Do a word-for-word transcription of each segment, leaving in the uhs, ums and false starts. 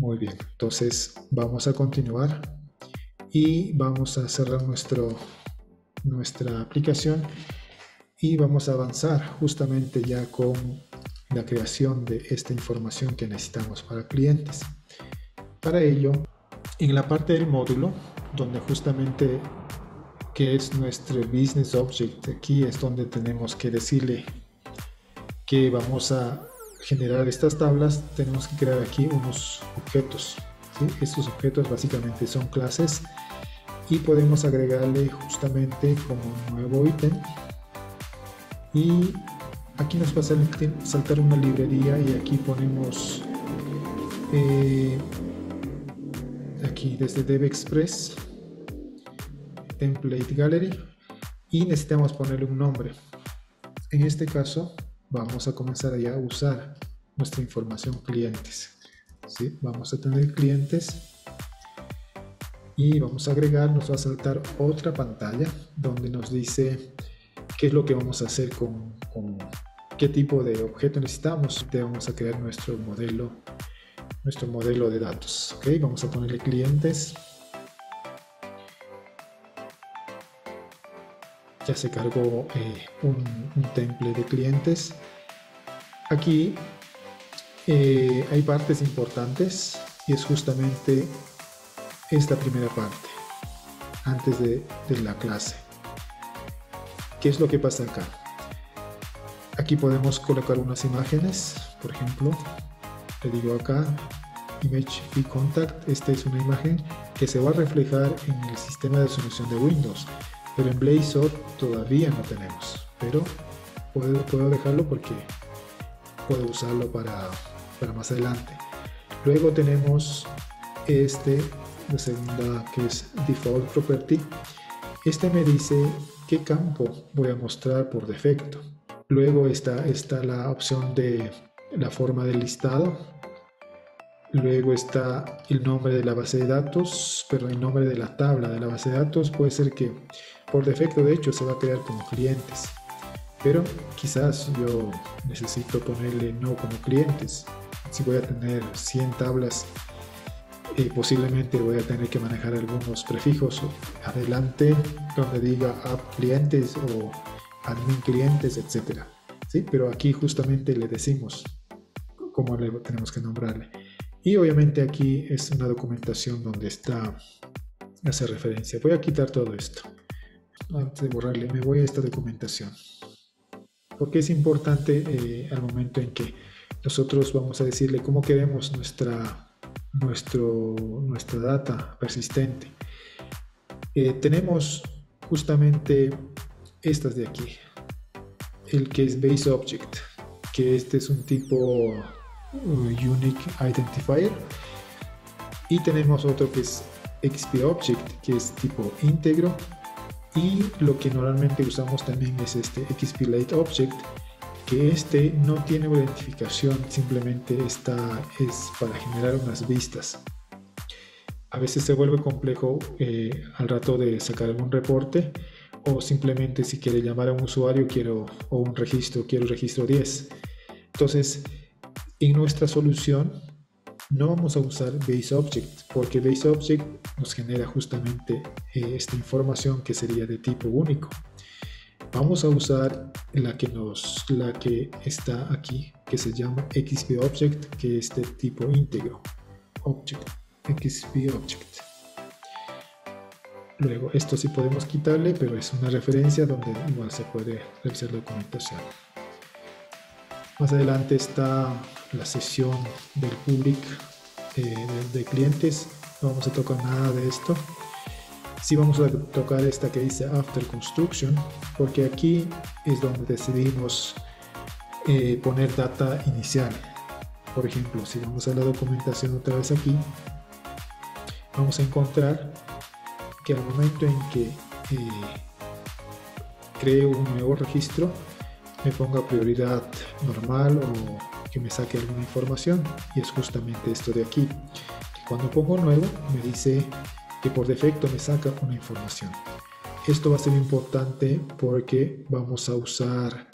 Muy bien, entonces vamos a continuar y vamos a cerrar nuestro, nuestra aplicación y vamos a avanzar justamente ya con la creación de esta información que necesitamos para clientes. Para ello, en la parte del módulo, donde justamente que es nuestro Business Object, aquí es donde tenemos que decirle que vamos a generar estas tablas, tenemos que crear aquí unos objetos, ¿sí? Estos objetos básicamente son clases y podemos agregarle justamente como un nuevo ítem y aquí nos va a saltar una librería y aquí ponemos eh, aquí desde DevExpress Template Gallery y necesitamos ponerle un nombre. En este caso vamos a comenzar ya a usar nuestra información clientes, ¿sí? Vamos a tener clientes y vamos a agregar, nos va a saltar otra pantalla donde nos dice qué es lo que vamos a hacer con, con qué tipo de objeto necesitamos. Te vamos a crear nuestro modelo nuestro modelo de datos, ¿ok? Vamos a ponerle clientes. Ya se cargó eh, un, un template de clientes. Aquí eh, hay partes importantes y es justamente esta primera parte antes de, de la clase. ¿Qué es lo que pasa acá? Aquí podemos colocar unas imágenes, por ejemplo, le digo acá Image y Contact. Esta es una imagen que se va a reflejar en el sistema de solución de Windows, pero en Blazor todavía no tenemos, pero puedo, puedo dejarlo porque puedo usarlo para, para más adelante. Luego tenemos este, la segunda, que es Default Property. Este me dice qué campo voy a mostrar por defecto. Luego está, está la opción de la forma del listado. Luego está el nombre de la base de datos, pero el nombre de la tabla de la base de datos puede ser que por defecto de hecho se va a crear como clientes, pero quizás yo necesito ponerle no como clientes. Si voy a tener cien tablas, eh, posiblemente voy a tener que manejar algunos prefijos adelante donde diga app clientes o admin clientes, etcétera, ¿sí? Pero aquí justamente le decimos cómo le tenemos que nombrarle. Y obviamente aquí es una documentación donde está, hace referencia. Voy a quitar todo esto. Antes de borrarle, me voy a esta documentación. Porque es importante eh, al momento en que nosotros vamos a decirle cómo queremos nuestra, nuestro, nuestra data persistente. Eh, tenemos justamente estas de aquí. El que es Base Object, que este es un tipo Unique Identifier, y tenemos otro que es X P Object, que es tipo íntegro, y lo que normalmente usamos también es este X P Late Object, que este no tiene identificación, simplemente está, es para generar unas vistas. A veces se vuelve complejo eh, al rato de sacar algún reporte, o simplemente si quiere llamar a un usuario quiero, o un registro, quiero registro diez. Entonces, en nuestra solución no vamos a usar Base Object, porque Base Object nos genera justamente eh, esta información que sería de tipo único. Vamos a usar la que, nos, la que está aquí, que se llama X P Object, que es de tipo íntegro. Object, X P Object. Luego, esto sí podemos quitarle, pero es una referencia donde igual se puede revisar la documentación. Más adelante está la sesión del public eh, de, de clientes. No vamos a tocar nada de esto. Sí vamos a tocar esta que dice After Construction, porque aquí es donde decidimos eh, poner data inicial. Por ejemplo, si vamos a la documentación otra vez aquí, vamos a encontrar que al momento en que eh, creo un nuevo registro, me ponga prioridad normal o que me saque alguna información, y es justamente esto de aquí. Cuando pongo nuevo me dice que por defecto me saca una información. Esto va a ser importante porque vamos a usar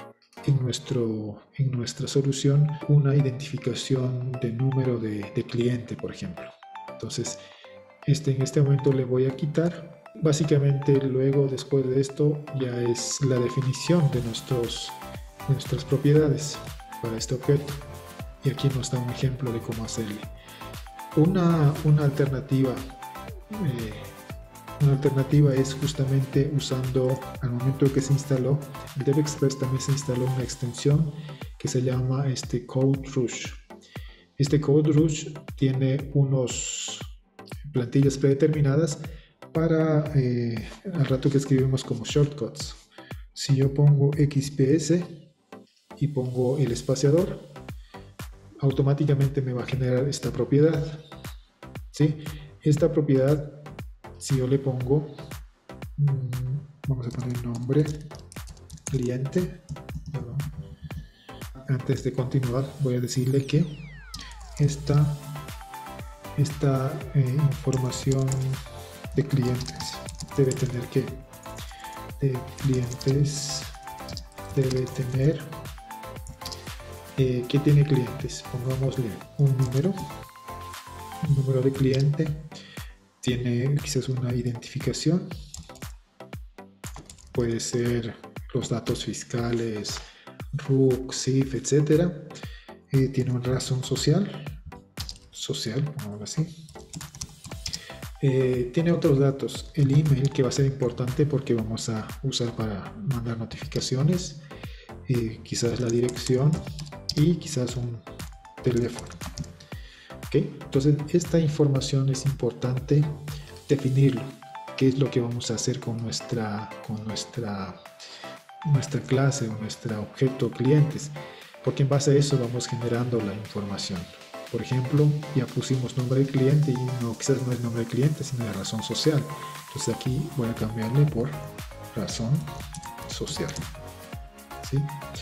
en, nuestro, en nuestra solución una identificación de número de, de cliente, por ejemplo. Entonces, este, en este momento le voy a quitar. Básicamente, luego, después de esto, ya es la definición de, nuestros, de nuestras propiedades para este objeto. Y aquí nos da un ejemplo de cómo hacerle. Una, una alternativa eh, una alternativa es justamente usando, al momento que se instaló el DevExpress, también se instaló una extensión que se llama este CodeRush. Este CodeRush tiene unos plantillas predeterminadas para eh, al rato que escribimos como shortcuts. Si yo pongo X P S y pongo el espaciador, automáticamente me va a generar esta propiedad, ¿sí? Esta propiedad, si yo le pongo, mmm, vamos a poner nombre, cliente, perdón. Antes de continuar voy a decirle que esta, esta eh, información de clientes debe tener que, de clientes debe tener, eh, ¿qué tiene clientes? Pongámosle un número, un número de cliente. Tiene quizás una identificación, puede ser los datos fiscales, R U C, S I F, etcétera. Eh, tiene una razón social, social, pongámoslo así. Eh, tiene otros datos, el email, que va a ser importante porque vamos a usar para mandar notificaciones, eh, quizás la dirección y quizás un teléfono. ¿Okay? Entonces, esta información es importante definirlo, qué es lo que vamos a hacer con nuestra, con nuestra, nuestra clase o nuestro objeto clientes, porque en base a eso vamos generando la información. Por ejemplo, ya pusimos nombre de cliente y no, quizás no es nombre de cliente, sino de razón social. Entonces aquí voy a cambiarle por razón social, ¿sí?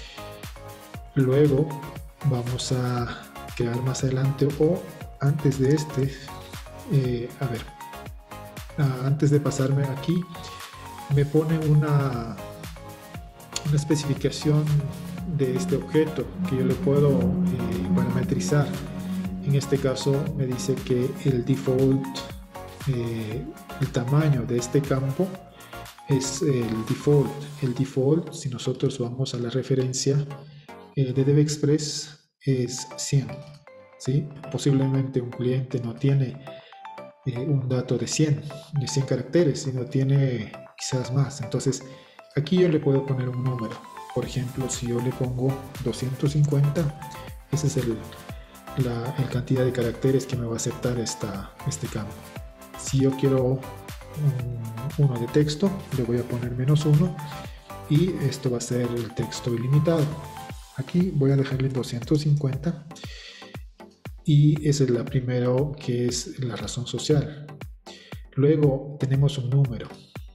Luego vamos a crear más adelante, o antes de este, eh, a ver, uh, antes de pasarme aquí, me pone una, una especificación de este objeto que yo le puedo eh, parametrizar. En este caso me dice que el default, eh, el tamaño de este campo es el default. El default, si nosotros vamos a la referencia eh, de DevExpress, es cien, ¿sí? Posiblemente un cliente no tiene eh, un dato de cien, de cien caracteres, sino tiene quizás más. Entonces aquí yo le puedo poner un número. Por ejemplo, si yo le pongo doscientos cincuenta, ese es el, la el cantidad de caracteres que me va a aceptar esta, este campo. Si yo quiero un, uno de texto, le voy a poner menos uno y esto va a ser el texto ilimitado. Aquí voy a dejarle doscientos cincuenta y esa es la primera, que es la razón social. Luego tenemos un número.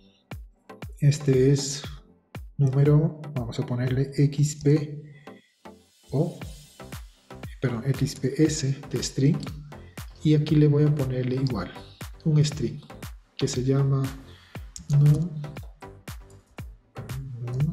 Este es número, vamos a ponerle X P o, perdón, X P S de string, y aquí le voy a ponerle igual un string que se llama num, num,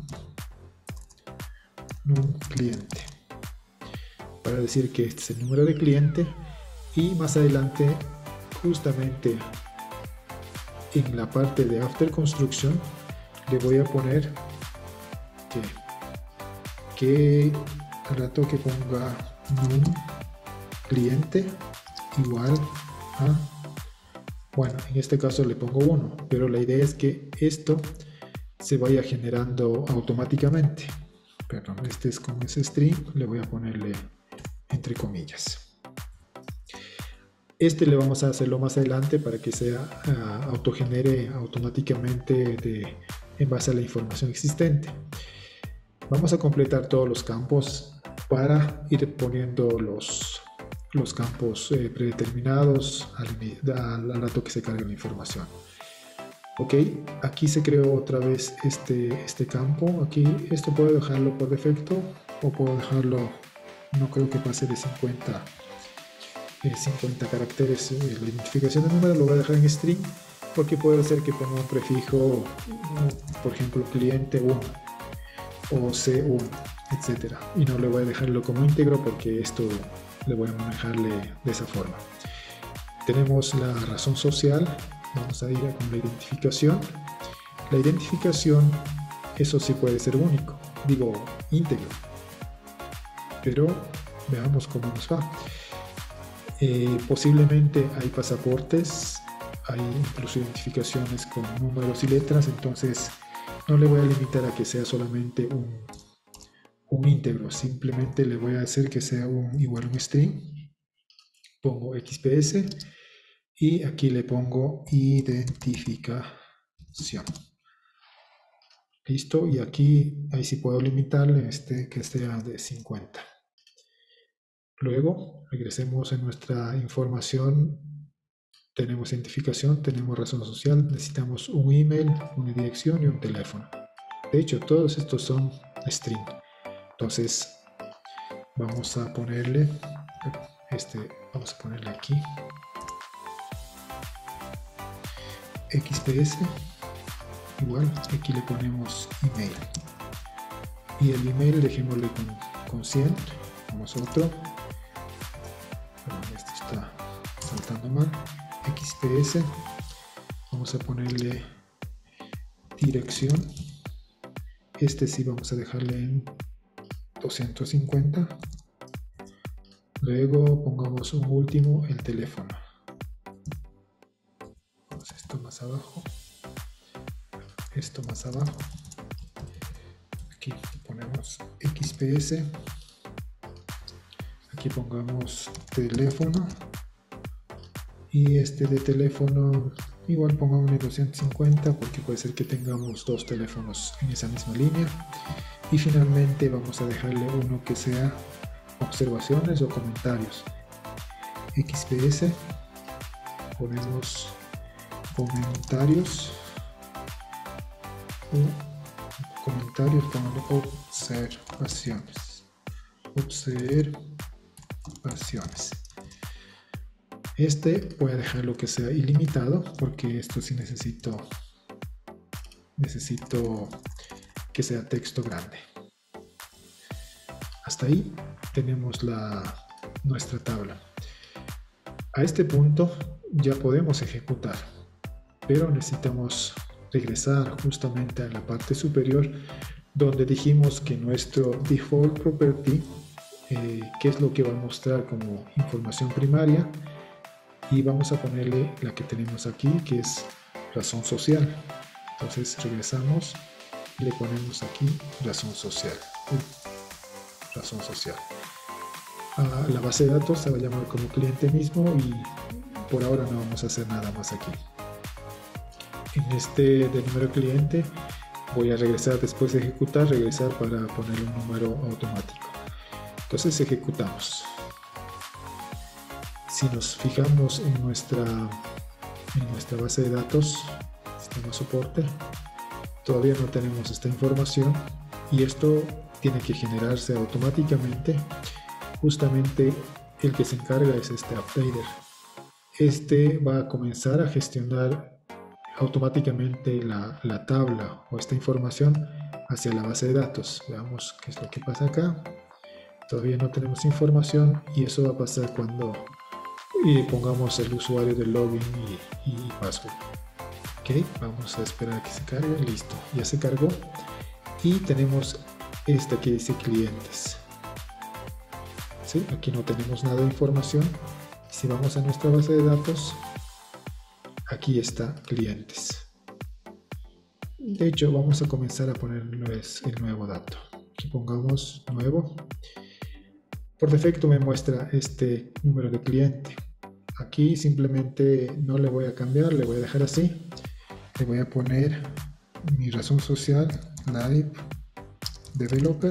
num cliente, para decir que este es el número de cliente. Y más adelante, justamente en la parte de after construction, le voy a poner que, que al rato que ponga num cliente igual a, bueno, en este caso le pongo uno, pero la idea es que esto se vaya generando automáticamente. Perdón, este es como ese string, le voy a ponerle entre comillas. Este le vamos a hacerlo más adelante para que sea uh, autogenere automáticamente de, en base a la información existente. Vamos a completar todos los campos para ir poniendo los, los campos eh, predeterminados al, al, al rato que se cargue la información. Ok, aquí se creó otra vez este, este campo. Aquí esto puedo dejarlo por defecto o puedo dejarlo, no creo que pase de cincuenta, eh, cincuenta caracteres. Eh, la identificación de número lo voy a dejar en string porque puede ser que ponga un prefijo, por ejemplo cliente uno o C uno. etcétera. Y no le voy a dejarlo como íntegro porque esto le voy a manejarle de esa forma. Tenemos la razón social. Vamos a ir con la identificación. La identificación, eso sí puede ser único, digo íntegro, pero veamos cómo nos va. Eh, posiblemente hay pasaportes, hay incluso identificaciones con números y letras, entonces no le voy a limitar a que sea solamente un, un íntegro, simplemente le voy a hacer que sea un, igual un string. Pongo X P S y aquí le pongo identificación. Listo, y aquí ahí sí puedo limitarle este que sea de cincuenta. Luego regresemos a nuestra información. Tenemos identificación, tenemos razón social, necesitamos un email, una dirección y un teléfono. De hecho, todos estos son string. Entonces vamos a ponerle este, vamos a ponerle aquí X P S. Igual, aquí le ponemos email. Y el email dejémosle con, con cien. Vamos a otro. Perdón, este está saltando mal. X P S. Vamos a ponerle dirección. Este sí vamos a dejarle en doscientos cincuenta. Luego pongamos un último, el teléfono. Vamos esto más abajo. Esto más abajo. Aquí ponemos X P S. Aquí pongamos teléfono. Y este de teléfono igual pongámosle doscientos cincuenta porque puede ser que tengamos dos teléfonos en esa misma línea. Y finalmente vamos a dejarle uno que sea observaciones o comentarios. X P S. Ponemos comentarios. Comentarios, ponemos observaciones. Observaciones. Este voy a dejarlo que sea ilimitado porque esto sí necesito necesito que sea texto grande. Hasta ahí tenemos la, nuestra tabla. A este punto ya podemos ejecutar, pero necesitamos regresar justamente a la parte superior donde dijimos que nuestro default property, eh, que es lo que va a mostrar como información primaria, y vamos a ponerle la que tenemos aquí, que es razón social. Entonces regresamos y le ponemos aquí razón social. Uh, razón social. Uh, la base de datos se va a llamar como cliente mismo y por ahora no vamos a hacer nada más aquí. En este de número cliente voy a regresar después de ejecutar, regresar para poner un número automático. Entonces ejecutamos. Si nos fijamos en nuestra, en nuestra base de datos, sistema soporte, todavía no tenemos esta información y esto tiene que generarse automáticamente. Justamente el que se encarga es este updater. Este va a comenzar a gestionar automáticamente la, la tabla o esta información hacia la base de datos. Veamos qué es lo que pasa acá. Todavía no tenemos información y eso va a pasar cuando y pongamos el usuario de login y, y password. Ok, vamos a esperar a que se cargue. Listo, ya se cargó y tenemos esta que dice clientes. ¿Sí? Aquí no tenemos nada de información. Si vamos a nuestra base de datos, aquí está clientes. De hecho, vamos a comenzar a ponerles el nuevo dato. Aquí pongamos nuevo. Por defecto me muestra este número de cliente. Aquí simplemente no le voy a cambiar, le voy a dejar así. Le voy a poner mi razón social, live developer.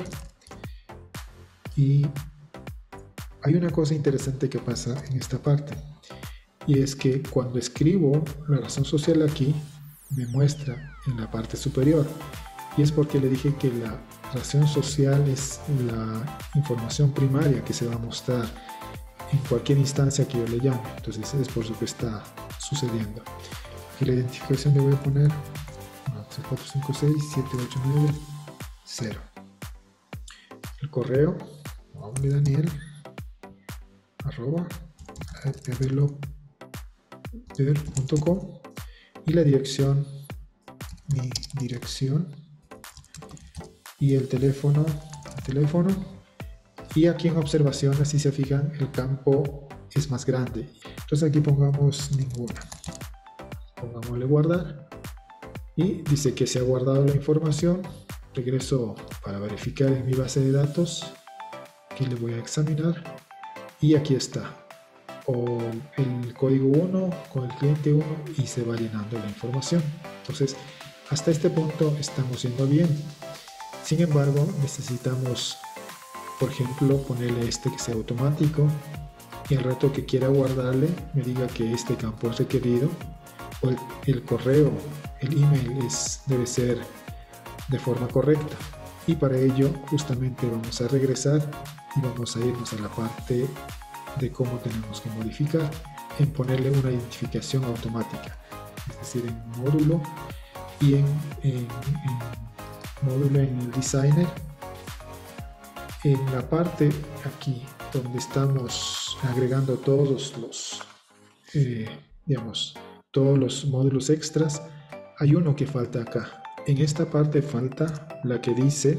Y hay una cosa interesante que pasa en esta parte. Y es que cuando escribo la razón social aquí, me muestra en la parte superior. Y es porque le dije que la razón social es la información primaria que se va a mostrar en cualquier instancia que yo le llame. Entonces es por eso que está sucediendo. Aquí la identificación le voy a poner uno, tres, cuatro, cinco, seis, siete, ocho, nueve, cero. correo daniel arroba developer punto com y la dirección, mi dirección, y el teléfono, el teléfono. Y aquí en observaciones, si se fijan, el campo es más grande. Entonces aquí pongamos ninguna. Pongámosle guardar. Y dice que se ha guardado la información. Regreso para verificar en mi base de datos. Aquí le voy a examinar. Y aquí está. O el código uno con el cliente uno y se va llenando la información. Entonces, hasta este punto estamos yendo bien. Sin embargo, necesitamos, por ejemplo, ponerle este que sea automático y al rato que quiera guardarle me diga que este campo es requerido, o el, el correo, el email es, debe ser de forma correcta. Y para ello justamente vamos a regresar y vamos a irnos a la parte de cómo tenemos que modificar, en ponerle una identificación automática, es decir, en módulo y en, en, en módulo en el designer. En la parte aquí donde estamos agregando todos los eh, digamos todos los módulos extras, hay uno que falta acá. En esta parte falta la que dice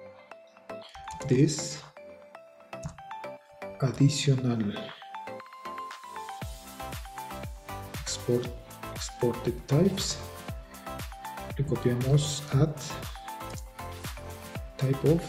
this additional export exported types. Le copiamos add type of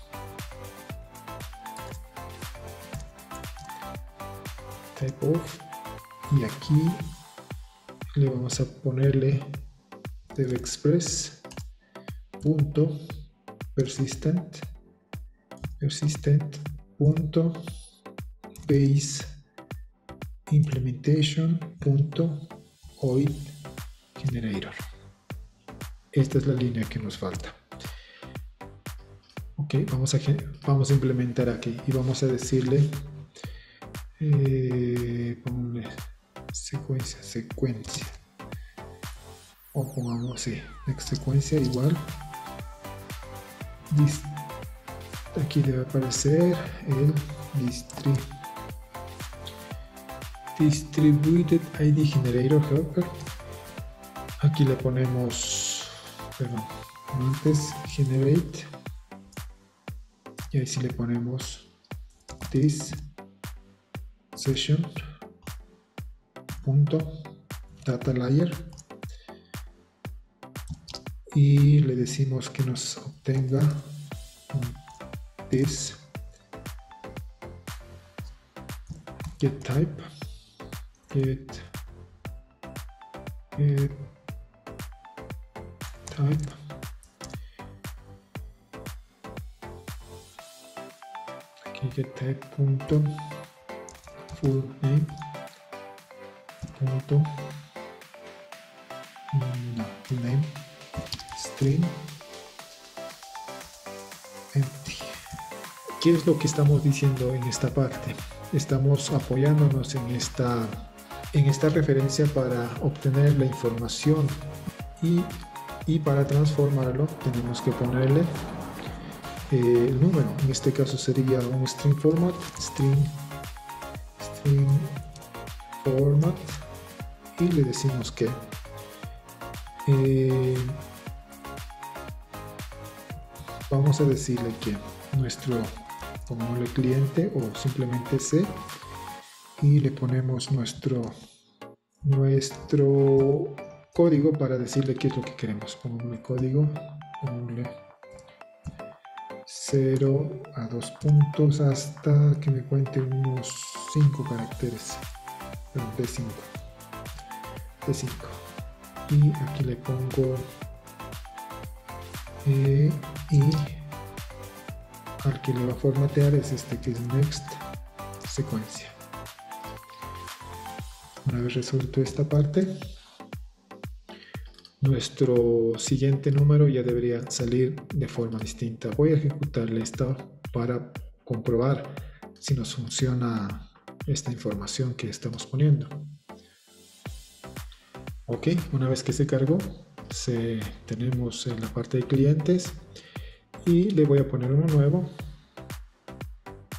type of y aquí le vamos a ponerle devexpress punto persistent persistent punto base implementation punto oid generator. Esta es la línea que nos falta. Ok, vamos a, vamos a implementar aquí y vamos a decirle eh, ponle secuencia, secuencia o pongamos sí, secuencia igual Dist aquí debe aparecer el distri distributed I D generator helper. Aquí le ponemos perdón, antes generate y ahí sí le ponemos this session punto data layer y le decimos que nos obtenga this get type get get type aquí get type punto full name punto no, full name string empty. ¿Qué es lo que estamos diciendo en esta parte? Estamos apoyándonos en esta en esta referencia para obtener la información y, y para transformarlo tenemos que ponerle eh, el número. En este caso sería un string format, string, string format y le decimos que eh, vamos a decirle que nuestro pongámosle cliente o simplemente C y le ponemos nuestro nuestro código para decirle qué es lo que queremos. Pongámosle código, pongámosle cero a dos puntos hasta que me cuente unos cinco caracteres, de cinco de cinco y aquí le pongo eh, y al que le va a formatear es este que es next secuencia. Una vez resuelto esta parte, nuestro siguiente número ya debería salir de forma distinta. Voy a ejecutarle esta para comprobar si nos funciona esta información que estamos poniendo. Ok, una vez que se cargó, se, tenemos en la parte de clientes y le voy a poner uno nuevo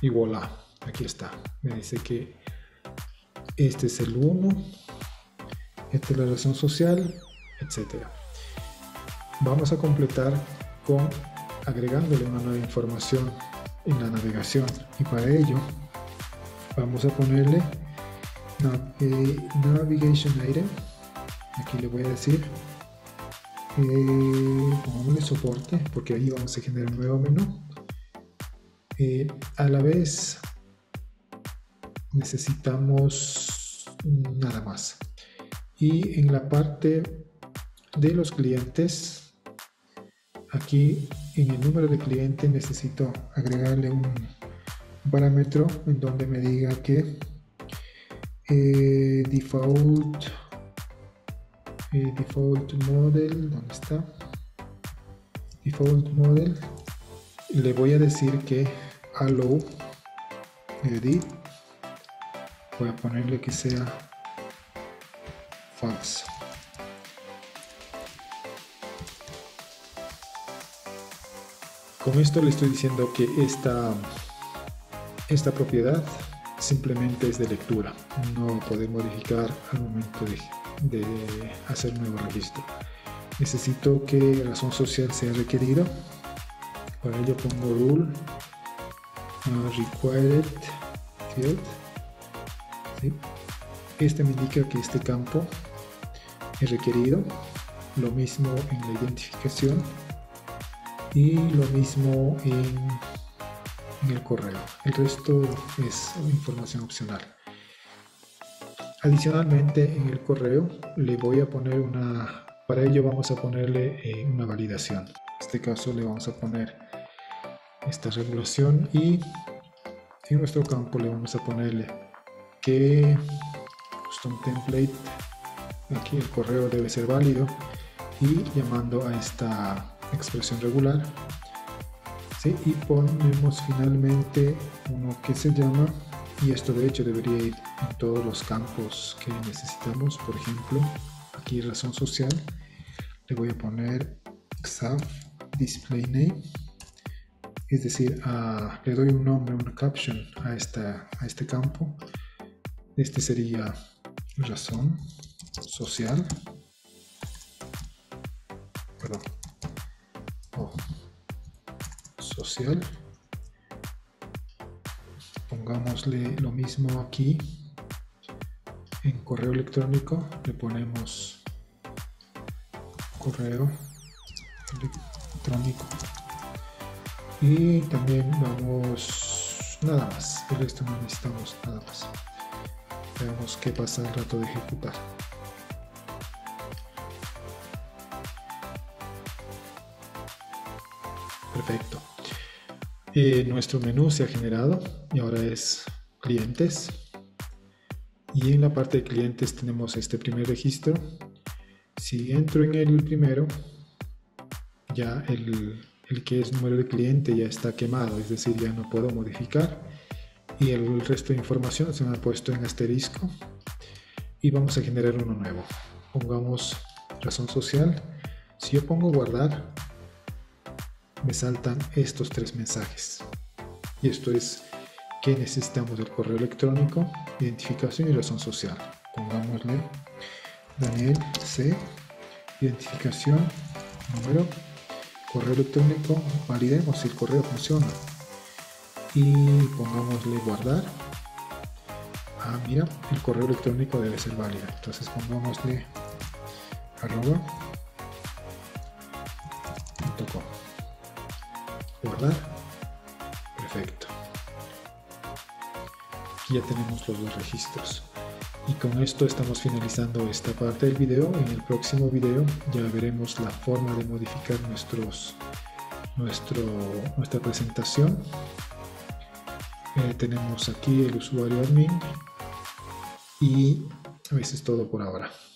y voilà, aquí está. Me dice que este es el uno, esta es la razón social, etcétera. Vamos a completar con agregándole una nueva información en la navegación, y para ello vamos a ponerle eh, navigation item. Aquí le voy a decir eh, pongámosle soporte, porque ahí vamos a generar un nuevo menú. Eh, a la vez necesitamos nada más, y en la parte de los clientes, aquí en el número de cliente necesito agregarle un parámetro en donde me diga que eh, default eh, default model, ¿dónde está? Default model, le voy a decir que allow edit, voy a ponerle que sea false. Con esto le estoy diciendo que esta, esta propiedad simplemente es de lectura, no poder modificar al momento de, de hacer un nuevo registro. Necesito que razón social sea requerida. Para ello pongo rule uh, required field. ¿Sí? Este me indica que este campo es requerido. Lo mismo en la identificación. Y lo mismo en, en el correo. El resto es información opcional. Adicionalmente, en el correo le voy a poner una, para ello vamos a ponerle eh, una validación. En este caso le vamos a poner esta regulación, y en nuestro campo le vamos a ponerle que custom template, aquí el correo debe ser válido, y llamando a esta expresión regular, ¿sí? Y ponemos finalmente uno que se llama, y esto de hecho debería ir en todos los campos que necesitamos. Por ejemplo, aquí razón social, le voy a poner xaf display name, es decir, a, le doy un nombre, una caption a, esta, a este campo. Este sería razón social, perdón, oh, social. Pongámosle lo mismo aquí. En correo electrónico le ponemos correo electrónico, y también vamos, nada más, el resto no necesitamos nada más. Veamos qué pasa al rato de ejecutar. Perfecto. Eh, nuestro menú se ha generado y ahora es clientes, y en la parte de clientes tenemos este primer registro. Si entro en el primero, ya el, el que es número de cliente ya está quemado, es decir, ya no puedo modificar, y el resto de información se me ha puesto en asterisco, y vamos a generar uno nuevo. Pongamos razón social. Si yo pongo guardar, me saltan estos tres mensajes, y esto es que necesitamos el correo electrónico, identificación y razón social. Pongámosle Daniel C, identificación, número, correo electrónico, validemos si el correo funciona, y pongámosle guardar. Ah, mira, el correo electrónico debe ser válido, entonces pongámosle arroba punto com. Guardar. Perfecto. Aquí ya tenemos los dos registros, y con esto estamos finalizando esta parte del video. En el próximo video ya veremos la forma de modificar nuestros, nuestro, nuestra presentación. Eh, tenemos aquí el usuario admin, y eso es todo por ahora.